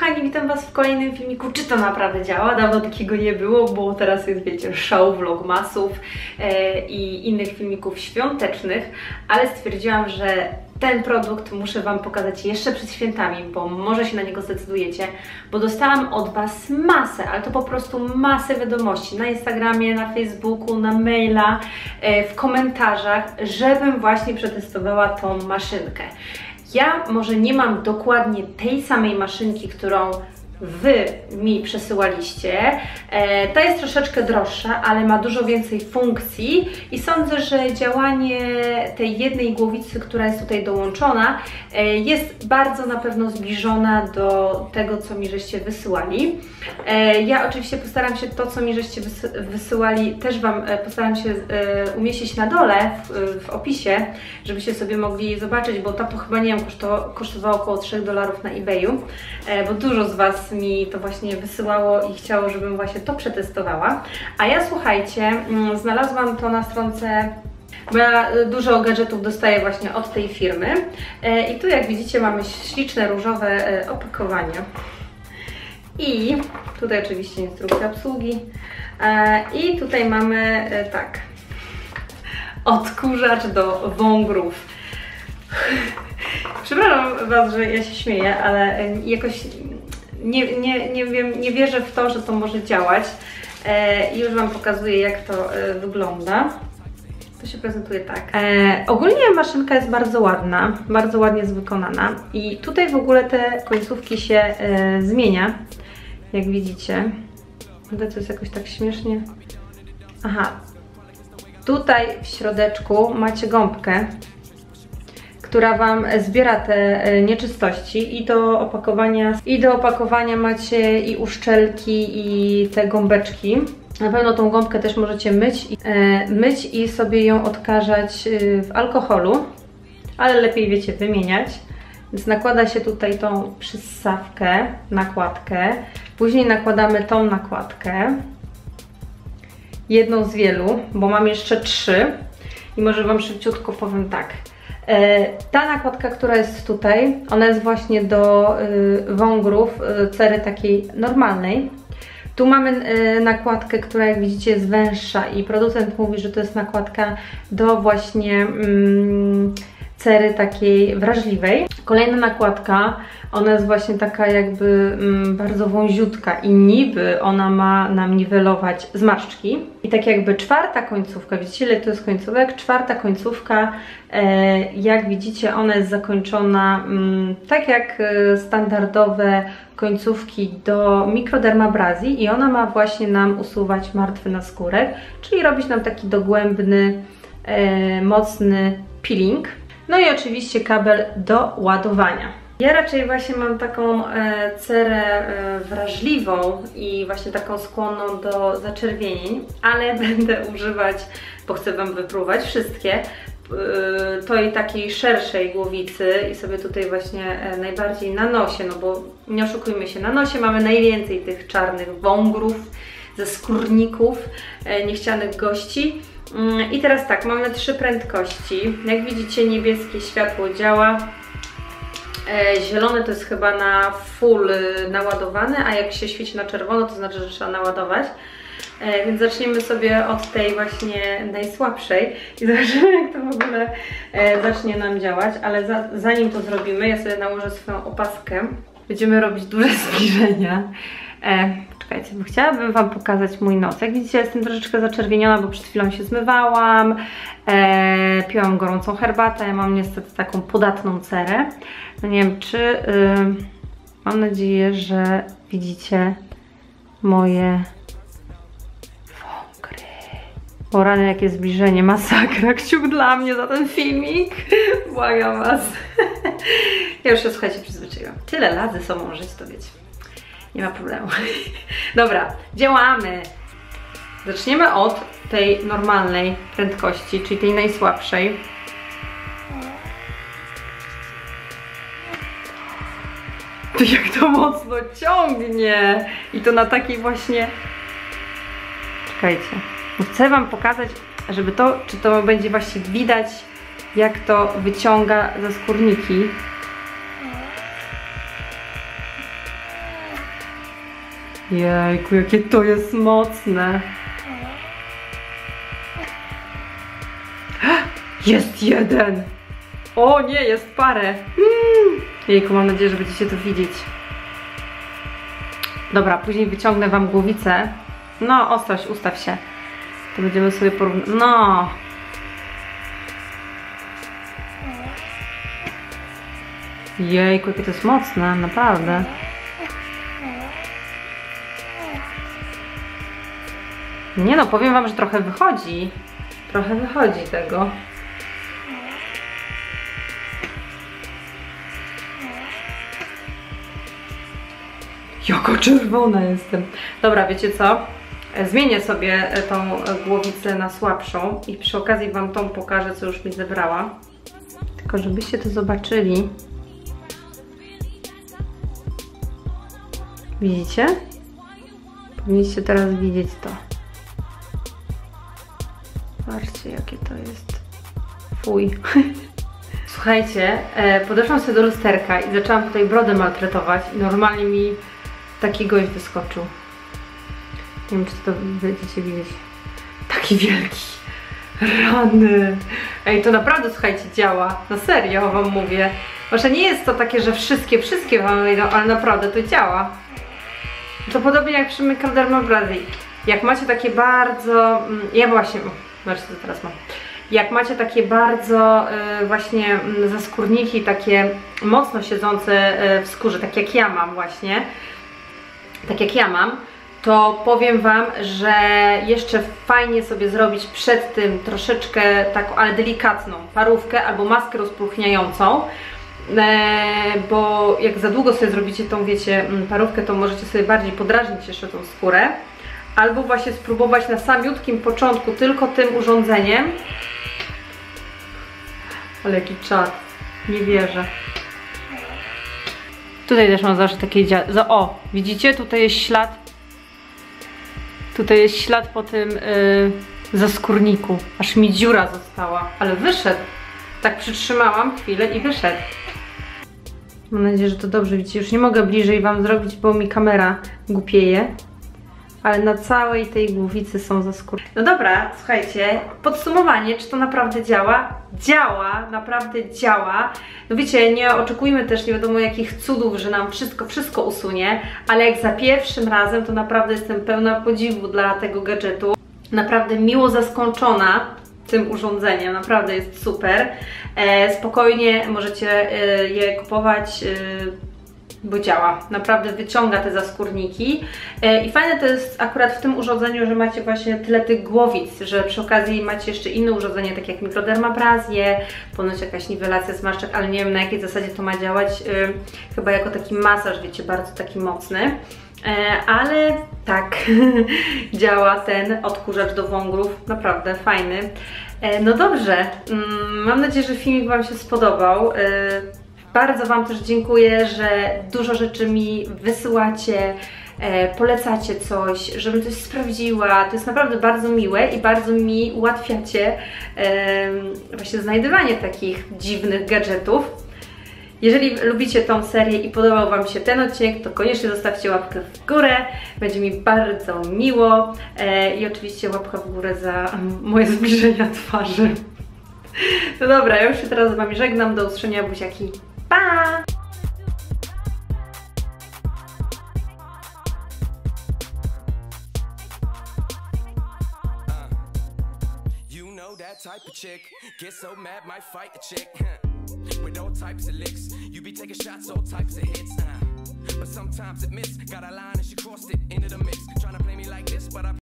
kochani, witam Was w kolejnym filmiku. Czy to naprawdę działa? Dawno takiego nie było, bo teraz jest, wiecie, show vlogmasów i innych filmików świątecznych, ale stwierdziłam, że ten produkt muszę Wam pokazać jeszcze przed świętami, bo może się na niego zdecydujecie, bo dostałam od Was masę, ale to po prostu masę wiadomości na Instagramie, na Facebooku, na maila, w komentarzach, żebym właśnie przetestowała tą maszynkę. Ja może nie mam dokładnie tej samej maszynki, którą Wy mi przesyłaliście. Ta jest troszeczkę droższa, ale ma dużo więcej funkcji i sądzę, że działanie tej jednej głowicy, która jest tutaj dołączona, jest bardzo na pewno zbliżona do tego, co mi żeście wysyłali. Ja oczywiście postaram się to, co mi żeście wysyłali, też Wam postaram się umieścić na dole w opisie, żebyście sobie mogli zobaczyć, bo to chyba, nie wiem, kosztowało około $3 na eBayu, bo dużo z Was mi to właśnie wysyłało i chciało, żebym właśnie to przetestowała. A ja, słuchajcie, znalazłam to na stronce, bo ja dużo gadżetów dostaję właśnie od tej firmy. I tu, jak widzicie, mamy śliczne różowe opakowanie. I tutaj oczywiście instrukcja obsługi. I tutaj mamy tak, odkurzacz do wągrów. Przepraszam Was, że ja się śmieję, ale jakoś nie wierzę w to, że to może działać. I już Wam pokazuję, jak to wygląda. To się prezentuje tak. Ogólnie maszynka jest bardzo ładna, bardzo ładnie jest wykonana. I tutaj w ogóle te końcówki się zmienia, jak widzicie. To jest jakoś tak śmiesznie. Aha, tutaj w środeczku macie gąbkę, która Wam zbiera te nieczystości, i do opakowania macie i uszczelki, i te gąbeczki. Na pewno tą gąbkę też możecie myć i sobie ją odkażać w alkoholu, ale lepiej, wiecie, wymieniać. Więc nakłada się tutaj tą przyssawkę, nakładkę, później nakładamy tą nakładkę, jedną z wielu, bo mam jeszcze 3 i może Wam szybciutko powiem tak. Ta nakładka, która jest tutaj, ona jest właśnie do wągrów cery takiej normalnej. Tu mamy nakładkę, która, jak widzicie, jest węższa i producent mówi, że to jest nakładka do właśnie cery takiej wrażliwej. Kolejna nakładka, ona jest właśnie taka jakby bardzo wąziutka i niby ona ma nam niwelować zmarszczki. I tak jakby czwarta końcówka, widzicie, ile to jest końcówek? Czwarta końcówka, jak widzicie, ona jest zakończona tak jak standardowe końcówki do mikrodermabrazji i ona ma właśnie nam usuwać martwy naskórek, czyli robić nam taki dogłębny, mocny peeling. No i oczywiście kabel do ładowania. Ja raczej właśnie mam taką cerę wrażliwą i właśnie taką skłonną do zaczerwienień, ale będę używać, bo chcę Wam wypróbować wszystkie, tej takiej szerszej głowicy i sobie tutaj właśnie najbardziej na nosie, no bo nie oszukujmy się, na nosie mamy najwięcej tych czarnych wągrów, ze skórników, niechcianych gości. I teraz tak, mamy 3 prędkości. Jak widzicie, niebieskie światło działa. Zielone to jest chyba na full naładowane, a jak się świeci na czerwono, to znaczy, że trzeba naładować. Więc zaczniemy sobie od tej właśnie najsłabszej i zobaczymy, jak to w ogóle zacznie nam działać. Ale zanim to zrobimy, ja sobie nałożę swoją opaskę. Będziemy robić duże zbliżenia. Czekajcie, bo chciałabym Wam pokazać mój nos. Jak widzicie, jestem troszeczkę zaczerwieniona, bo przed chwilą się zmywałam, piłam gorącą herbatę, ja mam niestety taką podatną cerę. No nie wiem, czy... mam nadzieję, że widzicie moje wągry. O rany, jakie zbliżenie, masakra, kciuk dla mnie za ten filmik. Błagam Was. Ja już się, słuchajcie, przyzwyczaiłam. Tyle lat ze sobą żyć, to wiecie. Nie ma problemu. Dobra, działamy. Zaczniemy od tej normalnej prędkości, czyli tej najsłabszej. Jak to mocno ciągnie! I to na takiej właśnie... Czekajcie. Chcę Wam pokazać, żeby to, czy to będzie właśnie widać, jak to wyciąga ze skórniki. Jejku, jakie to jest mocne. Jest jeden. O nie, jest parę. Jejku, mam nadzieję, że będziecie to widzieć. Dobra, później wyciągnę wam głowicę. No, Ostoś, ustaw się. To będziemy sobie porównać. No. Jejku, jakie to jest mocne, naprawdę. Nie no, powiem wam, że trochę wychodzi. Trochę wychodzi tego. Jaka czerwona jestem. Dobra, wiecie co? Zmienię sobie tą głowicę na słabszą i przy okazji wam tą pokażę, co już mi zebrała. Tylko żebyście to zobaczyli. Widzicie? Powinniście teraz widzieć to. Patrzcie, jakie to jest. Fuj. Słuchajcie, podeszłam sobie do lusterka i zaczęłam tutaj brodę maltretować i normalnie mi taki gość wyskoczył. Nie wiem, czy to będziecie widzieć. Taki wielki. Rany. Ej, to naprawdę, słuchajcie, działa. Na serio wam mówię. Może nie jest to takie, że wszystkie wam wyjdą, ale naprawdę to działa. To podobnie jak przy mikrodermobrazji. Jak macie takie bardzo... Ja właśnie... Zobaczcie, co teraz mam. Jak macie takie bardzo właśnie zaskórniki, takie mocno siedzące w skórze, tak jak ja mam właśnie, tak jak ja mam, to powiem wam, że jeszcze fajnie sobie zrobić przed tym troszeczkę taką, ale delikatną parówkę albo maskę rozpróchniającą, bo jak za długo sobie zrobicie tą, wiecie, parówkę, to możecie sobie bardziej podrażnić jeszcze tą skórę, albo właśnie spróbować na samiutkim początku tylko tym urządzeniem. Ale jaki czad, nie wierzę. Tutaj też mam zawsze takie o, widzicie? Tutaj jest ślad. Tutaj jest ślad po tym zaskórniku. Aż mi dziura została, ale wyszedł. Tak przytrzymałam chwilę i wyszedł. Mam nadzieję, że to dobrze widzicie. Już nie mogę bliżej wam zrobić, bo mi kamera głupieje. Ale na całej tej głowicy są zaskórki. No dobra, słuchajcie, podsumowanie, czy to naprawdę działa? Działa, naprawdę działa. No wiecie, nie oczekujmy też nie wiadomo jakich cudów, że nam wszystko usunie, ale jak za pierwszym razem, to naprawdę jestem pełna podziwu dla tego gadżetu. Naprawdę miło zaskoczona tym urządzeniem, naprawdę jest super. Spokojnie możecie je kupować, bo działa, naprawdę wyciąga te zaskórniki i fajne to jest akurat w tym urządzeniu, że macie właśnie tyle tych głowic, że przy okazji macie jeszcze inne urządzenie, takie jak mikrodermabrazję, ponoć jakaś niwelacja zmarszczek, ale nie wiem na jakiej zasadzie to ma działać, chyba jako taki masaż, wiecie, bardzo taki mocny. Ale tak działa ten odkurzacz do wągrów, naprawdę fajny. No dobrze, mam nadzieję, że filmik wam się spodobał. Bardzo wam też dziękuję, że dużo rzeczy mi wysyłacie, polecacie coś, żebym coś sprawdziła. To jest naprawdę bardzo miłe i bardzo mi ułatwiacie właśnie znajdywanie takich dziwnych gadżetów. Jeżeli lubicie tą serię i podobał wam się ten odcinek, to koniecznie zostawcie łapkę w górę, będzie mi bardzo miło i oczywiście łapka w górę za moje zbliżenia twarzy. No dobra, ja już się teraz z wami żegnam, do usłyszenia, buziaki, pa! Type of chick, get so mad, might fight a chick. With all types of licks, you be taking shots, all types of hits. But sometimes it miss, got a line and she crossed it into the mix. Trying to play me like this, but I